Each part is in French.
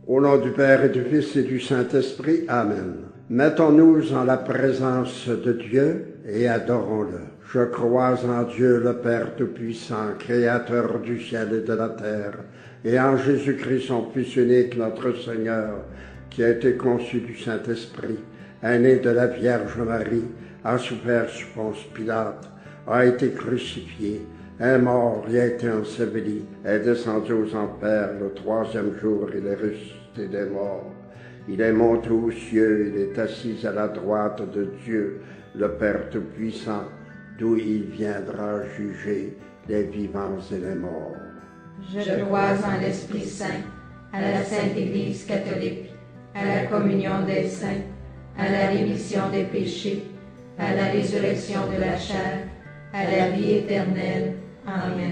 Au nom du Père et du Fils et du Saint-Esprit. Amen. Mettons-nous en la présence de Dieu et adorons-le. Je crois en Dieu le Père Tout-Puissant, Créateur du ciel et de la terre, et en Jésus-Christ, son Fils unique, notre Seigneur, qui a été conçu du Saint-Esprit, est né de la Vierge Marie, a souffert sous Ponce Pilate, a été crucifié, est mort, il a été enseveli, est descendu aux enfers, le troisième jour il est ressuscité des morts. Il est monté aux cieux, il est assis à la droite de Dieu, le Père Tout-Puissant, d'où il viendra juger les vivants et les morts. Je crois en l'Esprit Saint, à la Sainte Église catholique, à la communion des saints, à la rémission des péchés, à la résurrection de la chair, à la vie éternelle. Amen.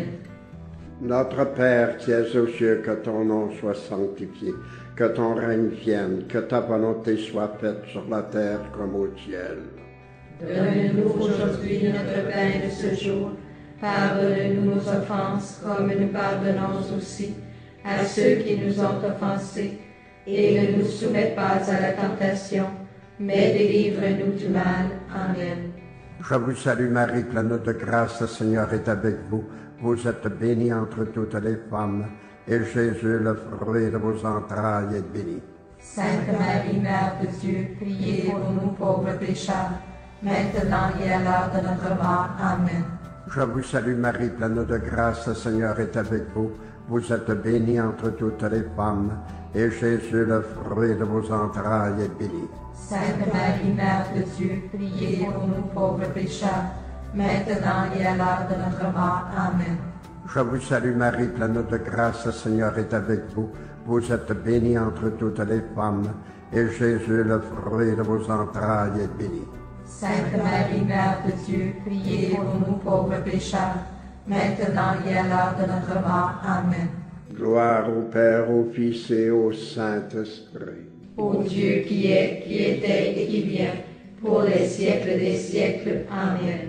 Notre Père qui es aux cieux, que ton nom soit sanctifié, que ton règne vienne, que ta volonté soit faite sur la terre comme au ciel. Donne-nous aujourd'hui notre pain de ce jour. Pardonne-nous nos offenses, comme nous pardonnons aussi à ceux qui nous ont offensés. Et ne nous soumets pas à la tentation, mais délivre-nous du mal. Amen. Je vous salue Marie, pleine de grâce, le Seigneur est avec vous. Vous êtes bénie entre toutes les femmes, et Jésus, le fruit de vos entrailles, est béni. Sainte Marie, Mère de Dieu, priez pour nous pauvres pécheurs, maintenant et à l'heure de notre mort. Amen. Je vous salue Marie, pleine de grâce, le Seigneur est avec vous. Vous êtes bénie entre toutes les femmes, et Jésus, le fruit de vos entrailles, est béni. Sainte Marie, Mère de Dieu, priez pour nous pauvres pécheurs, maintenant et à l'heure de notre mort. Amen. Je vous salue Marie, pleine de grâce, le Seigneur est avec vous. Vous êtes bénie entre toutes les femmes, et Jésus, le fruit de vos entrailles, est béni. Sainte Marie, Mère de Dieu, priez pour nous pauvres pécheurs, maintenant et à l'heure de notre mort. Amen. Gloire au Père, au Fils et au Saint-Esprit. Ô Dieu qui est, qui était et qui vient, pour les siècles des siècles. Amen.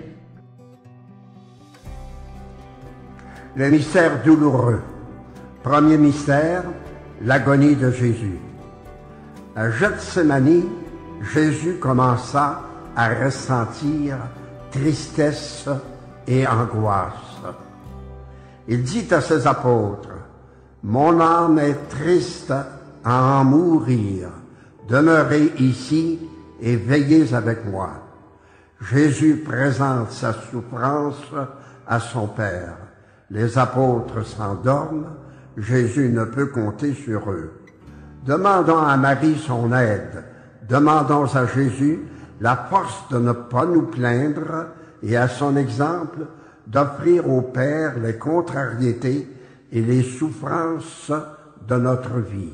Le mystère douloureux. Premier mystère, l'agonie de Jésus. À Gethsémani, Jésus commença à ressentir tristesse et angoisse. Il dit à ses apôtres, « Mon âme est triste à en mourir. Demeurez ici et veillez avec moi. » Jésus présente sa souffrance à son Père. Les apôtres s'endorment, Jésus ne peut compter sur eux. Demandons à Marie son aide, demandons à Jésus la force de ne pas nous plaindre et à son exemple d'offrir au Père les contrariétés et les souffrances de notre vie.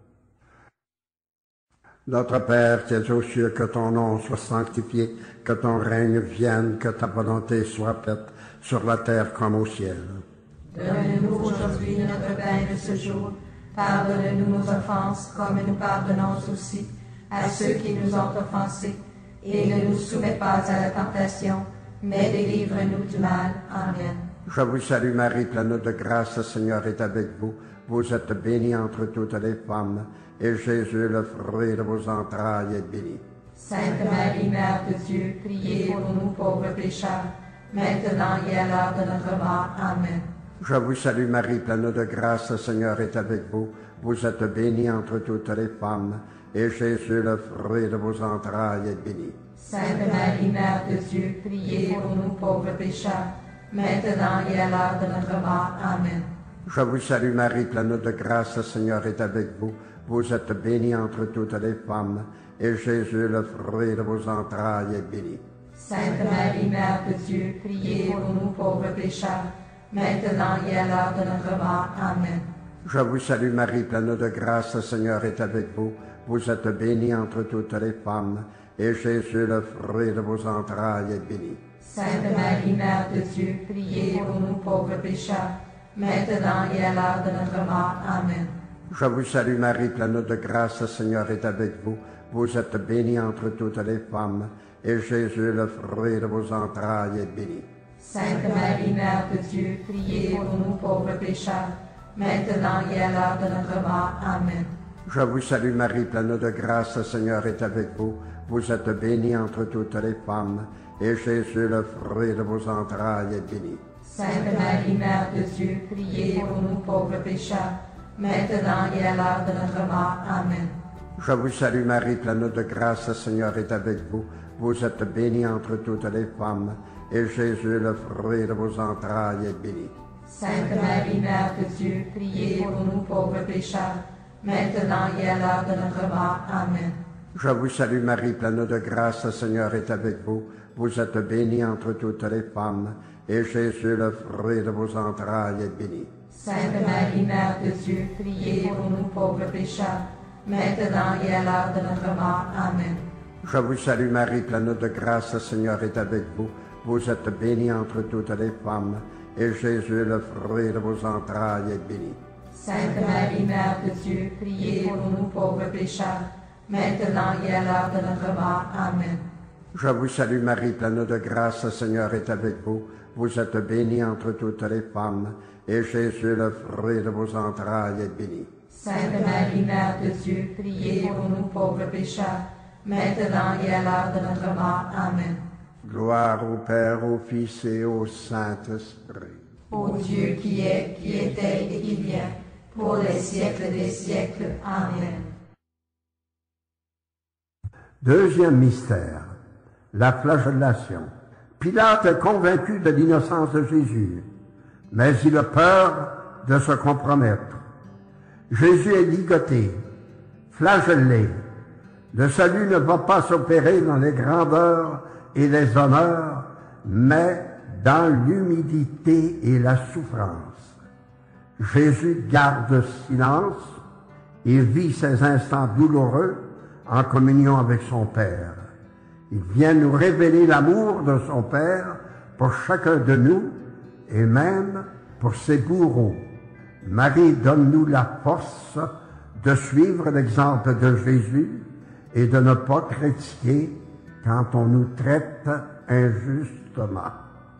Notre Père qui es aux cieux, que ton nom soit sanctifié, que ton règne vienne, que ta volonté soit faite sur la terre comme au ciel. Donne-nous aujourd'hui notre pain de ce jour. Pardonne-nous nos offenses, comme nous pardonnons aussi à ceux qui nous ont offensés. Et ne nous soumets pas à la tentation, mais délivre-nous du mal. Amen. Je vous salue Marie, pleine de grâce, le Seigneur est avec vous. Vous êtes bénie entre toutes les femmes, et Jésus, le fruit de vos entrailles, est béni. Sainte Marie, Mère de Dieu, priez pour nous pauvres pécheurs, maintenant et à l'heure de notre mort. Amen. Je vous salue Marie, pleine de grâce, le Seigneur est avec vous. Vous êtes bénie entre toutes les femmes, et Jésus, le fruit de vos entrailles, est béni. Sainte Marie, Mère de Dieu, priez pour nous pauvres pécheurs, maintenant et à l'heure de notre mort. Amen. Je vous salue Marie, pleine de grâce, le Seigneur est avec vous. Vous êtes bénie entre toutes les femmes, et Jésus, le fruit de vos entrailles, est béni. Sainte Marie, Mère de Dieu, priez pour nous pauvres pécheurs, maintenant et à l'heure de notre mort. Amen. Je vous salue Marie, pleine de grâce, le Seigneur est avec vous. Vous êtes bénie entre toutes les femmes, et Jésus, le fruit de vos entrailles, est béni. Sainte Marie, Mère de Dieu, priez pour nous pauvres pécheurs, maintenant et à l'heure de notre mort. Amen. Je vous salue Marie, pleine de grâce, le Seigneur est avec vous. Vous êtes bénie entre toutes les femmes, et Jésus, le fruit de vos entrailles, est béni. Sainte Marie, Mère de Dieu, priez pour nous pauvres pécheurs, maintenant et à l'heure de notre mort. Amen. Je vous salue Marie, pleine de grâce, le Seigneur est avec vous. Vous êtes bénie entre toutes les femmes, et Jésus, le fruit de vos entrailles, est béni. Sainte Marie, Mère de Dieu, priez pour nous pauvres pécheurs, maintenant et à l'heure de notre mort. Amen. Je vous salue Marie, pleine de grâce, le Seigneur est avec vous. Vous êtes bénie entre toutes les femmes, et Jésus, le fruit de vos entrailles, est béni. Sainte Marie, Mère de Dieu, priez pour nous pauvres pécheurs, maintenant et à l'heure de notre mort. Amen. Je vous salue Marie, pleine de grâce, le Seigneur est avec vous. Vous êtes bénie entre toutes les femmes, et Jésus, le fruit de vos entrailles, est béni. Sainte Marie, Mère de Dieu, priez pour nous pauvres pécheurs, maintenant et à l'heure de notre mort. Amen. Je vous salue Marie, pleine de grâce, le Seigneur est avec vous. Vous êtes bénie entre toutes les femmes, et Jésus, le fruit de vos entrailles, est béni. Sainte Marie, Mère de Dieu, priez pour nous pauvres pécheurs, maintenant et à l'heure de notre mort. Amen. Je vous salue Marie, pleine de grâce, le Seigneur est avec vous. Vous êtes bénie entre toutes les femmes, et Jésus, le fruit de vos entrailles, est béni. Sainte Marie, Mère de Dieu, priez pour nous pauvres pécheurs, maintenant et à l'heure de notre mort. Amen. Gloire au Père, au Fils et au Saint-Esprit. Ô Dieu qui est, qui était et qui vient, pour les siècles des siècles. Amen. Deuxième mystère, la flagellation. Pilate est convaincu de l'innocence de Jésus, mais il a peur de se compromettre. Jésus est ligoté, flagellé. Le salut ne va pas s'opérer dans les grandeurs et les honneurs, mais dans l'humilité et la souffrance. Jésus garde silence et vit ces instants douloureux en communion avec son Père. Il vient nous révéler l'amour de son Père pour chacun de nous et même pour ses bourreaux. Marie, donne-nous la force de suivre l'exemple de Jésus et de ne pas critiquer quand on nous traite injustement.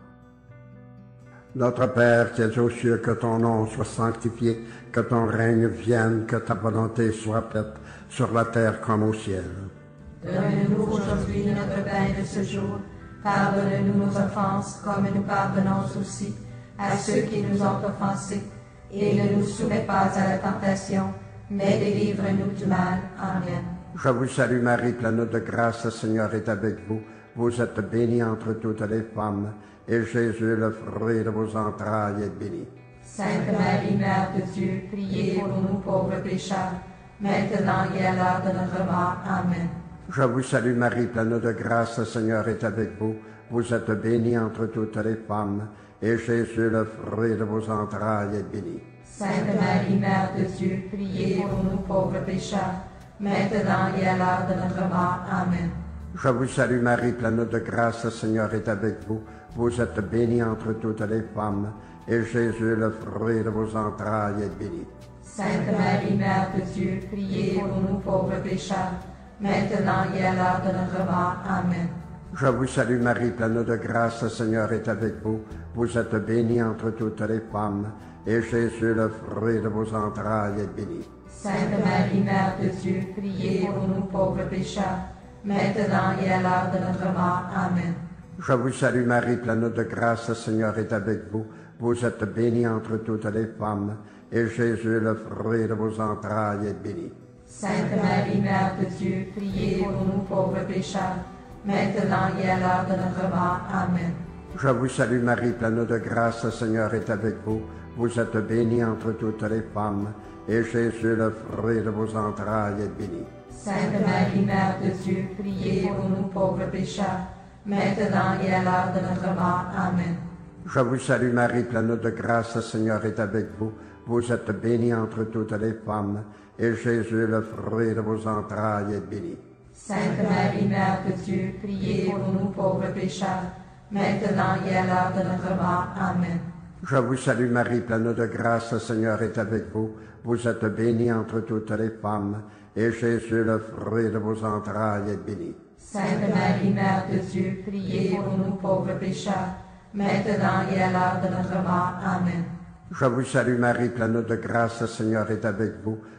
Notre Père qui es aux cieux, que ton nom soit sanctifié, que ton règne vienne, que ta volonté soit faite sur la terre comme au ciel. Donne-nous aujourd'hui notre pain de ce jour. Pardonne-nous nos offenses, comme nous pardonnons aussi à ceux qui nous ont offensés. Et ne nous soumets pas à la tentation, mais délivre-nous du mal. Amen. Je vous salue Marie, pleine de grâce, le Seigneur est avec vous. Vous êtes bénie entre toutes les femmes, et Jésus, le fruit de vos entrailles, est béni. Sainte Marie, Mère de Dieu, priez pour nous pauvres pécheurs, maintenant et à l'heure de notre mort. Amen. Je vous salue Marie, pleine de grâce, le Seigneur est avec vous. Vous êtes bénie entre toutes les femmes, et Jésus, le fruit de vos entrailles, est béni. Sainte Marie, Mère de Dieu, priez pour nous pauvres pécheurs, maintenant et à l'heure de notre mort. Amen. Je vous salue Marie, pleine de grâce, le Seigneur est avec vous. Vous êtes bénie entre toutes les femmes, et Jésus, le fruit de vos entrailles, est béni. Sainte Marie, Mère de Dieu, priez pour nous pauvres pécheurs, maintenant et à l'heure de notre mort. Amen. Je vous salue Marie, pleine de grâce, le Seigneur est avec vous. Vous êtes bénie entre toutes les femmes, et Jésus, le fruit de vos entrailles, est béni. Sainte Marie, Mère de Dieu, priez pour nous pauvres pécheurs, maintenant et à l'heure de notre mort. Amen. Je vous salue Marie, pleine de grâce, le Seigneur est avec vous. Vous êtes bénie entre toutes les femmes, et Jésus, le fruit de vos entrailles, est béni. Sainte Marie, Mère de Dieu, priez pour nous pauvres pécheurs, maintenant et à l'heure de notre mort. Amen. Je vous salue Marie, pleine de grâce, le Seigneur est avec vous. Vous êtes bénie entre toutes les femmes, et Jésus, le fruit de vos entrailles, est béni. Sainte Marie, Mère de Dieu, priez pour nous pauvres pécheurs, maintenant et à l'heure de notre mort. Amen. Je vous salue Marie, pleine de grâce, le Seigneur est avec vous. Vous êtes bénie entre toutes les femmes, et Jésus, le fruit de vos entrailles, est béni. Sainte Marie, Mère de Dieu, priez pour nous pauvres pécheurs, maintenant et à l'heure de notre mort. Amen. Je vous salue Marie, pleine de grâce, le Seigneur est avec vous. Vous êtes bénie entre toutes les femmes, et Jésus, le fruit de vos entrailles, est béni. Sainte Marie, Mère de Dieu, priez pour nous pauvres pécheurs, maintenant et à l'heure de notre mort. Amen. Je vous salue Marie, pleine de grâce, le Seigneur est avec vous.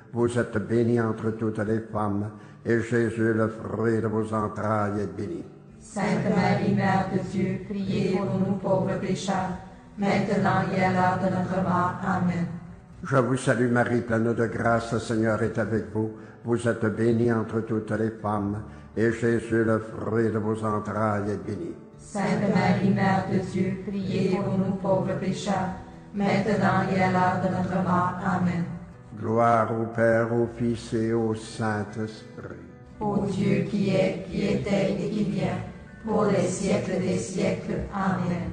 vous êtes bénie entre toutes les femmes, et Jésus, le fruit de vos entrailles, est béni. Sainte Marie, Mère de Dieu, priez pour nous pauvres pécheurs, maintenant et à l'heure de notre mort. Amen. Je vous salue Marie, pleine de grâce, le Seigneur est avec vous. Vous êtes bénie entre toutes les femmes, et Jésus, le fruit de vos entrailles, est béni. Sainte Marie, Mère de Dieu, priez pour nous pauvres pécheurs, maintenant et à l'heure de notre mort. Amen. Gloire au Père, au Fils et au Saint-Esprit. Ô Dieu qui est, qui était et qui vient, pour les siècles des siècles. Amen.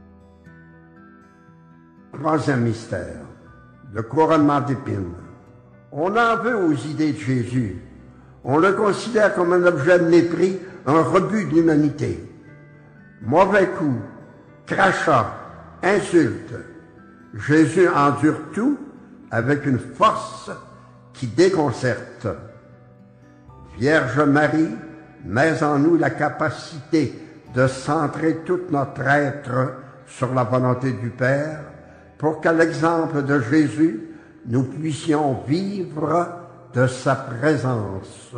Troisième mystère, le couronnement d'épines. On en veut aux idées de Jésus. On le considère comme un objet de mépris, un rebut de l'humanité. Mauvais coups, crachats, insultes. Jésus endure tout avec une force qui déconcerte. Vierge Marie, mets en nous la capacité de centrer tout notre être sur la volonté du Père, pour qu'à l'exemple de Jésus, nous puissions vivre de sa présence.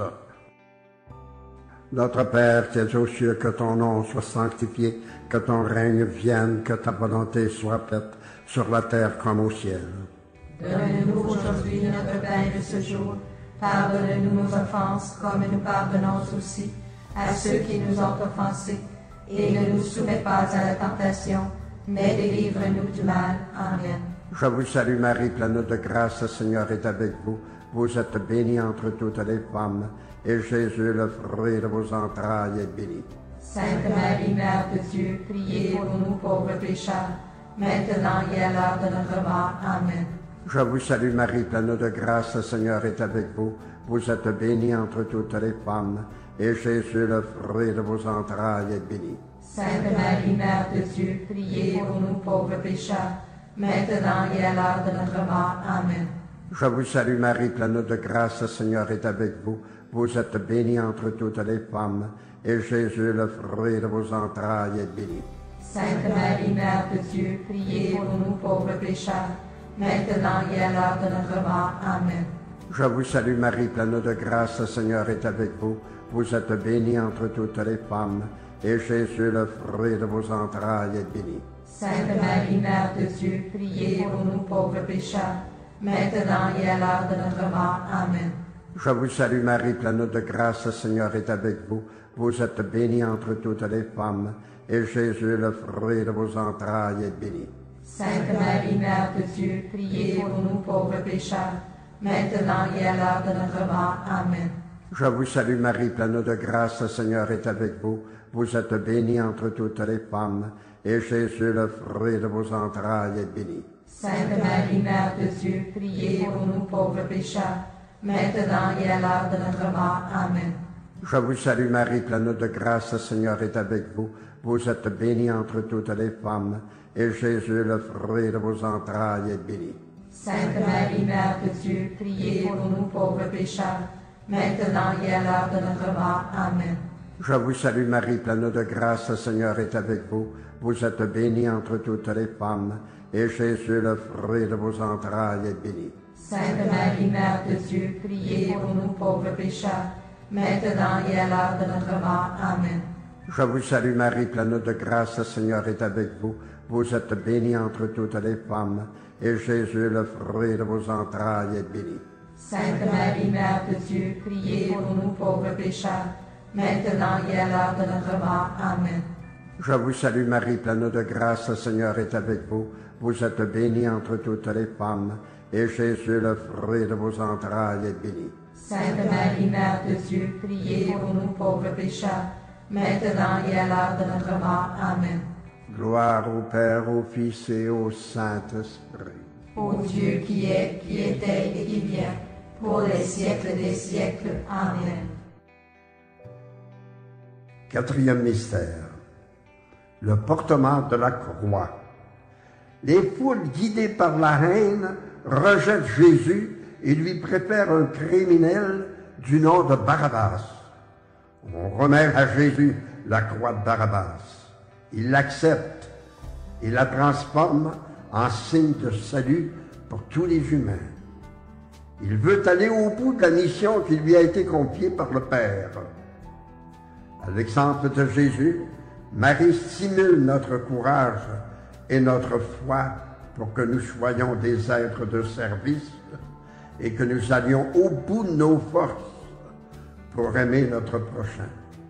Notre Père qui es aux cieux, que ton nom soit sanctifié, que ton règne vienne, que ta volonté soit faite sur la terre comme au ciel. Donne-nous aujourd'hui notre pain de ce jour. Pardonne-nous nos offenses, comme nous pardonnons aussi à ceux qui nous ont offensés. Et ne nous soumets pas à la tentation, mais délivre-nous du mal. Amen. Je vous salue Marie, pleine de grâce, le Seigneur est avec vous. Vous êtes bénie entre toutes les femmes, et Jésus, le fruit de vos entrailles, est béni. Sainte Marie, Mère de Dieu, priez pour nous pauvres pécheurs, maintenant et à l'heure de notre mort. Amen. Je vous salue Marie, pleine de grâce, le Seigneur est avec vous. Vous êtes bénie entre toutes les femmes, et Jésus, le fruit de vos entrailles, est béni. Sainte Marie, Mère de Dieu, priez pour nous pauvres pécheurs, maintenant et à l'heure de notre mort. Amen. Je vous salue Marie, pleine de grâce, le Seigneur est avec vous. Vous êtes bénie entre toutes les femmes, et Jésus, le fruit de vos entrailles, est béni. Sainte Marie, Mère de Dieu, priez pour nous pauvres pécheurs, maintenant et à l'heure de notre mort. Amen. Je vous salue Marie, pleine de grâce, le Seigneur est avec vous. Vous êtes bénie entre toutes les femmes, et Jésus, le fruit de vos entrailles, est béni. Sainte Marie, Mère de Dieu, priez pour nous pauvres pécheurs, maintenant et à l'heure de notre mort. Amen. Je vous salue Marie, pleine de grâce, le Seigneur est avec vous. Vous êtes bénie entre toutes les femmes, et Jésus, le fruit de vos entrailles, est béni. Sainte Marie, Mère de Dieu, priez pour nous pauvres pécheurs, maintenant et à l'heure de notre mort. Amen. Je vous salue Marie, pleine de grâce, le Seigneur est avec vous. Vous êtes bénie entre toutes les femmes, et Jésus, le fruit de vos entrailles, est béni. Sainte Marie, Mère de Dieu, priez pour nous pauvres pécheurs, maintenant et à l'heure de notre mort. Amen. Je vous salue Marie, pleine de grâce, le Seigneur est avec vous. Vous êtes bénie entre toutes les femmes, et Jésus, le fruit de vos entrailles, est béni. Sainte Marie, Mère de Dieu, priez pour nous pauvres pécheurs, maintenant et à l'heure de notre mort. Amen. Je vous salue Marie, pleine de grâce, le Seigneur est avec vous. Vous êtes bénie entre toutes les femmes, et Jésus, le fruit de vos entrailles, est béni. Sainte Marie, Mère de Dieu, priez pour nous pauvres pécheurs, maintenant et à l'heure de notre mort. Amen. Je vous salue Marie, pleine de grâce, le Seigneur est avec vous. Vous êtes bénie entre toutes les femmes, et Jésus, le fruit de vos entrailles, est béni. Sainte Marie, Mère de Dieu, priez pour nous pauvres pécheurs, maintenant et à l'heure de notre mort. Amen. Je vous salue Marie, pleine de grâce, le Seigneur est avec vous. Vous êtes bénie entre toutes les femmes, et Jésus, le fruit de vos entrailles, est béni. Sainte Marie, Mère de Dieu, priez pour nous pauvres pécheurs, maintenant et à l'heure de notre mort. Amen. Gloire au Père, au Fils et au Saint-Esprit. Ô Dieu qui est, qui était et qui vient, pour les siècles des siècles. Amen. Quatrième mystère, le portement de la croix. Les foules, guidées par la haine, rejettent Jésus et lui préfèrent un criminel du nom de Barabbas. On remet à Jésus la croix de Barabbas. Il l'accepte et la transforme en signe de salut pour tous les humains. Il veut aller au bout de la mission qui lui a été confiée par le Père. À l'exemple de Jésus, Marie stimule notre courage et notre foi pour que nous soyons des êtres de service et que nous allions au bout de nos forces pour aimer notre prochain.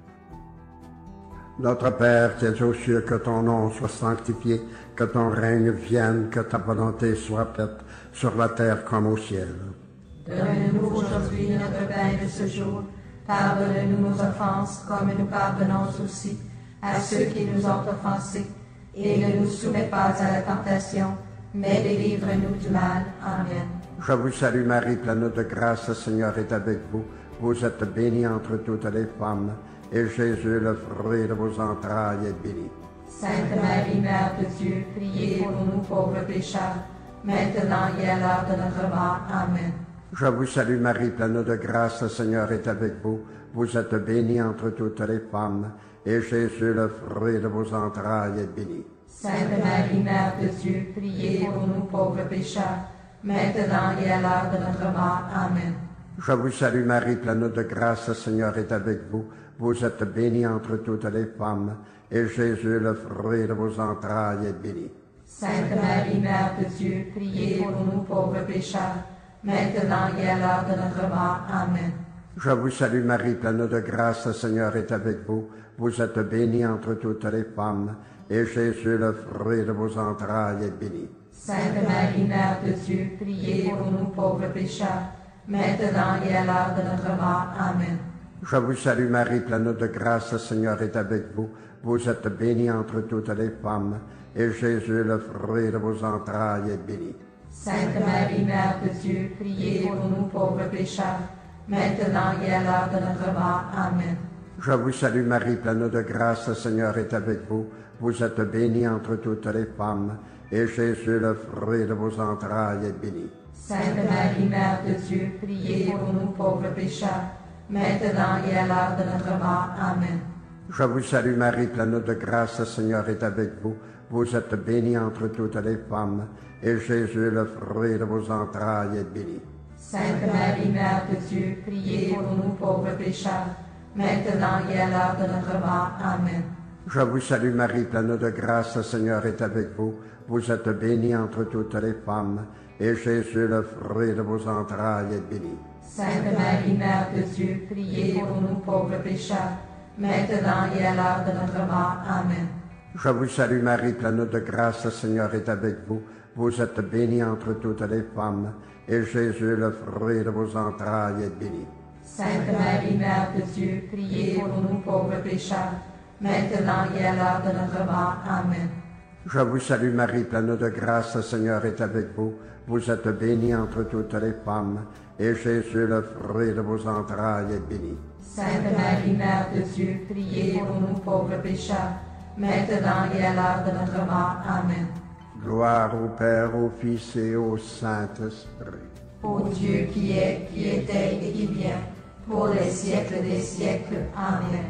Notre Père qui es aux cieux, que ton nom soit sanctifié, que ton règne vienne, que ta volonté soit faite sur la terre comme au ciel. Donne-nous aujourd'hui notre pain de ce jour. Pardonne-nous nos offenses, comme nous pardonnons aussi à ceux qui nous ont offensés. Et ne nous soumets pas à la tentation, mais délivre-nous du mal. Amen. Je vous salue Marie, pleine de grâce, le Seigneur est avec vous. Vous êtes bénie entre toutes les femmes, et Jésus, le fruit de vos entrailles, est béni. Sainte Marie, Mère de Dieu, priez pour nous pauvres pécheurs, maintenant et à l'heure de notre mort. Amen. Je vous salue Marie, pleine de grâce, le Seigneur est avec vous. Vous êtes bénie entre toutes les femmes, et Jésus, le fruit de vos entrailles, est béni. Sainte Marie, Mère de Dieu, priez pour nous pauvres pécheurs, maintenant et à l'heure de notre mort. Amen. Je vous salue Marie, pleine de grâce, le Seigneur est avec vous. Vous êtes bénie entre toutes les femmes, et Jésus, le fruit de vos entrailles, est béni. Sainte Marie, Mère de Dieu, priez pour nous pauvres pécheurs, maintenant et à l'heure de notre mort. Amen. Je vous salue Marie, pleine de grâce, le Seigneur est avec vous. Vous êtes bénie entre toutes les femmes, et Jésus, le fruit de vos entrailles, est béni. Sainte Marie, Mère de Dieu, priez pour nous pauvres pécheurs, maintenant et à l'heure de notre mort. Amen. Je vous salue Marie, pleine de grâce, le Seigneur est avec vous. Vous êtes bénie entre toutes les femmes, et Jésus, le fruit de vos entrailles, est béni. Sainte Marie, Mère de Dieu, priez pour nous pauvres pécheurs, maintenant et à l'heure de notre mort. Amen. Je vous salue Marie, pleine de grâce, le Seigneur est avec vous. Vous êtes bénie entre toutes les femmes, et Jésus, le fruit de vos entrailles, est béni. Sainte Marie, Mère de Dieu, priez pour nous pauvres pécheurs, maintenant et à l'heure de notre mort. Amen. Je vous salue Marie, pleine de grâce, le Seigneur est avec vous. Vous êtes bénie entre toutes les femmes, et Jésus, le fruit de vos entrailles, est béni. Sainte Marie, Mère de Dieu, priez pour nous pauvres pécheurs, maintenant et à l'heure de notre mort. Amen. Je vous salue Marie, pleine de grâce, le Seigneur est avec vous. Vous êtes bénie entre toutes les femmes, et Jésus, le fruit de vos entrailles, est béni. Sainte Marie, Mère de Dieu, priez pour nous pauvres pécheurs, maintenant et à l'heure de notre mort. Amen. Je vous salue Marie, pleine de grâce, le Seigneur est avec vous. Vous êtes bénie entre toutes les femmes, et Jésus, le fruit de vos entrailles, est béni. Sainte Marie, Mère de Dieu, priez pour nous pauvres pécheurs, maintenant et à l'heure de notre mort. Amen. Je vous salue Marie, pleine de grâce, le Seigneur est avec vous. Vous êtes bénie entre toutes les femmes, et Jésus, le fruit de vos entrailles, est béni. Sainte Marie, Mère de Dieu, priez pour nous pauvres pécheurs, maintenant et à l'heure de notre mort. Amen. Gloire au Père, au Fils et au Saint-Esprit. Ô Dieu qui est, qui était et qui vient, pour les siècles des siècles. Amen.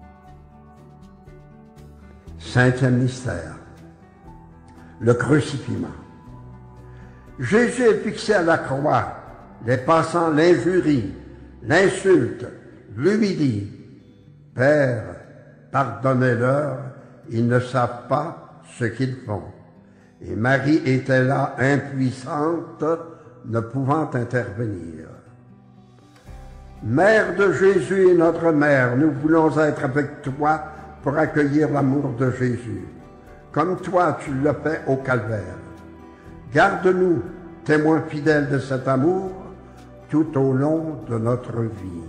Cinquième mystère, le crucifixion. Jésus est fixé à la croix. Les passants l'injurient, l'insultent, l'humilient. Père, pardonnez-leur, ils ne savent pas ce qu'ils font. Et Marie était là, impuissante, ne pouvant intervenir. Mère de Jésus et notre Mère, nous voulons être avec toi pour accueillir l'amour de Jésus, comme toi tu l'as fait au calvaire. Garde-nous, témoins fidèles de cet amour, tout au long de notre vie.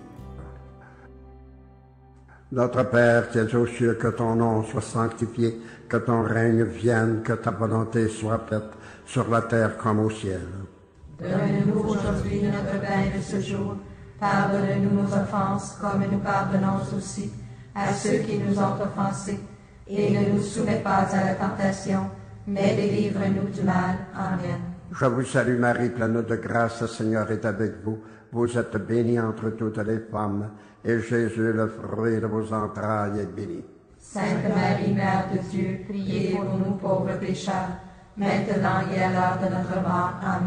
Notre Père qui es aux cieux, que ton nom soit sanctifié, que ton règne vienne, que ta volonté soit faite sur la terre comme au ciel. Donne-nous aujourd'hui notre pain de ce jour. Pardonne-nous nos offenses, comme nous pardonnons aussi à ceux qui nous ont offensés. Et ne nous soumets pas à la tentation, mais délivre-nous du mal. Amen. Je vous salue Marie, pleine de grâce, le Seigneur est avec vous. Vous êtes bénie entre toutes les femmes, et Jésus, le fruit de vos entrailles, est béni. Sainte Marie, Mère de Dieu, priez pour nous pauvres pécheurs, maintenant et à l'heure de notre mort. Amen.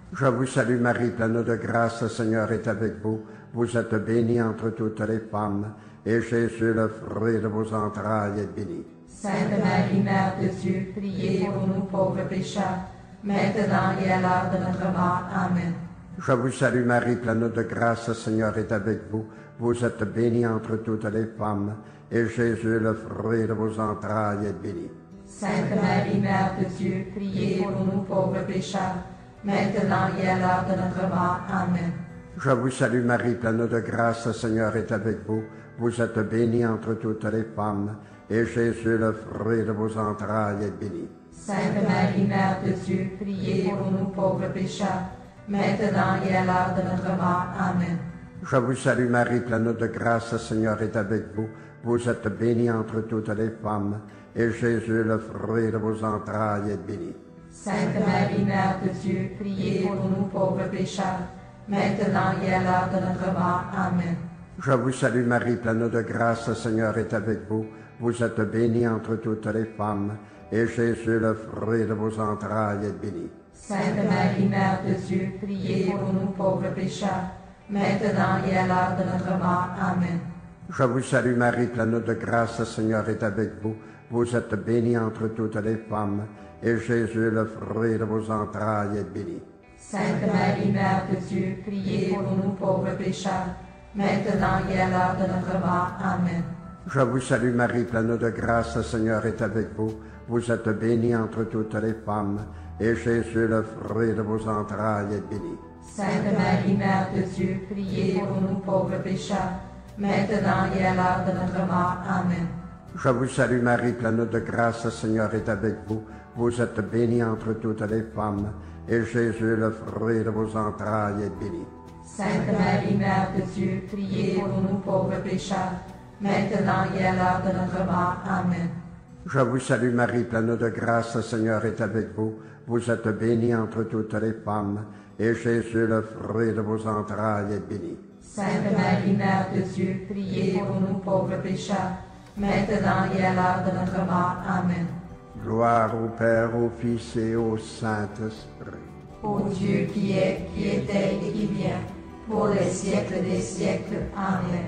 Je vous salue Marie, pleine de grâce, le Seigneur est avec vous. Vous êtes bénie entre toutes les femmes, et Jésus, le fruit de vos entrailles, est béni. Sainte Marie, Mère de Dieu, priez pour nous pauvres pécheurs, maintenant et à l'heure de notre mort. Amen. Je vous salue Marie, pleine de grâce, le Seigneur est avec vous. Vous êtes bénie entre toutes les femmes, et Jésus, le fruit de vos entrailles, est béni. Sainte Marie, Mère de Dieu, priez pour nous pauvres pécheurs, maintenant et à l'heure de notre mort. Amen. Je vous salue Marie, pleine de grâce, le Seigneur est avec vous. Vous êtes bénie entre toutes les femmes, et Jésus, le fruit de vos entrailles, est béni. Sainte Marie, Mère de Dieu, priez pour nous pauvres pécheurs, maintenant et à l'heure de notre mort. Amen. Je vous salue Marie, pleine de grâce, le Seigneur est avec vous. Vous êtes bénie entre toutes les femmes, et Jésus, le fruit de vos entrailles, est béni. Sainte Marie, Mère de Dieu, priez pour nous pauvres pécheurs, maintenant et à l'heure de notre mort. Amen. Je vous salue Marie, pleine de grâce, le Seigneur est avec vous. Vous êtes bénie entre toutes les femmes, et Jésus, le fruit de vos entrailles, est béni. Sainte Marie, Mère de Dieu, priez pour nous pauvres pécheurs, maintenant et à l'heure de notre mort. Amen. Je vous salue Marie, pleine de grâce, le Seigneur est avec vous. Vous êtes bénie entre toutes les femmes, et Jésus, le fruit de vos entrailles, est béni. Sainte Marie, Mère de Dieu, priez pour nous pauvres pécheurs, maintenant et à l'heure de notre mort. Amen. Je vous salue Marie, pleine de grâce, le Seigneur est avec vous. Vous êtes bénie entre toutes les femmes, et Jésus, le fruit de vos entrailles, est béni. Sainte Marie, Mère de Dieu, priez pour nous pauvres pécheurs, maintenant et à l'heure de notre mort. Amen. Je vous salue Marie, pleine de grâce, le Seigneur est avec vous. Vous êtes bénie entre toutes les femmes, et Jésus, le fruit de vos entrailles, est béni. Sainte Marie, Mère de Dieu, priez pour nous pauvres pécheurs, maintenant et à l'heure de notre mort. Amen. Je vous salue Marie, pleine de grâce, le Seigneur est avec vous. Vous êtes bénie entre toutes les femmes, et Jésus, le fruit de vos entrailles, est béni. Sainte Marie, Mère de Dieu, priez pour nous pauvres pécheurs, maintenant et à l'heure de notre mort. Amen. Gloire au Père, au Fils et au Saint-Esprit. Ô Dieu qui est, qui était et qui vient, pour les siècles des siècles. Amen.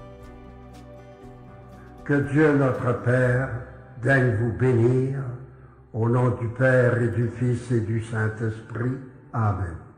Que Dieu notre Père daigne vous bénir, au nom du Père et du Fils et du Saint-Esprit. Amen.